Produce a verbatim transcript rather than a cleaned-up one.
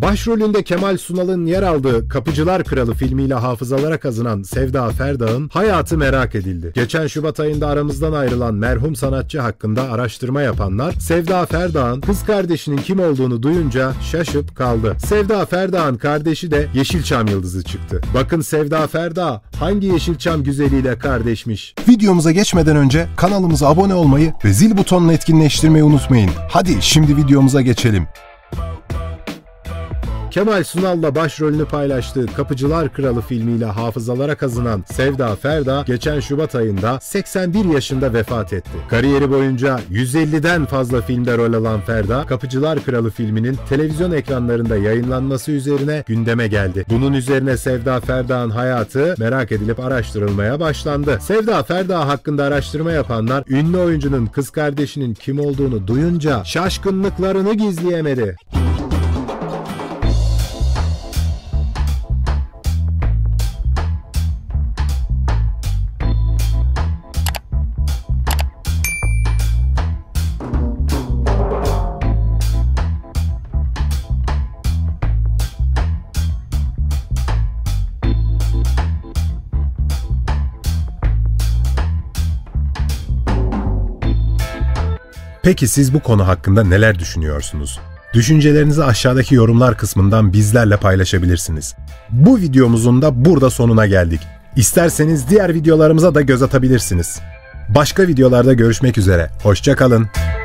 Başrolünde Kemal Sunal'ın yer aldığı Kapıcılar Kralı filmiyle hafızalara kazınan Sevda Ferdağ'ın hayatı merak edildi. Geçen Şubat ayında aramızdan ayrılan merhum sanatçı hakkında araştırma yapanlar, Sevda Ferdağ'ın kız kardeşinin kim olduğunu duyunca şaşıp kaldı. Sevda Ferdağ'ın kardeşi de Yeşilçam yıldızı çıktı. Bakın Sevda Ferdağ hangi Yeşilçam güzeliyle kardeşmiş? Videomuza geçmeden önce kanalımıza abone olmayı ve zil butonunu etkinleştirmeyi unutmayın. Hadi şimdi videomuza geçelim. Kemal Sunal'la başrolünü paylaştığı Kapıcılar Kralı filmiyle hafızalara kazınan Sevda Ferdağ geçen Şubat ayında seksen bir yaşında vefat etti. Kariyeri boyunca yüz elliden fazla filmde rol alan Ferda, Kapıcılar Kralı filminin televizyon ekranlarında yayınlanması üzerine gündeme geldi. Bunun üzerine Sevda Ferdağ'ın hayatı merak edilip araştırılmaya başlandı. Sevda Ferdağ hakkında araştırma yapanlar, ünlü oyuncunun kız kardeşinin kim olduğunu duyunca şaşkınlıklarını gizleyemedi. Peki siz bu konu hakkında neler düşünüyorsunuz? Düşüncelerinizi aşağıdaki yorumlar kısmından bizlerle paylaşabilirsiniz. Bu videomuzun da burada sonuna geldik. İsterseniz diğer videolarımıza da göz atabilirsiniz. Başka videolarda görüşmek üzere. Hoşça kalın.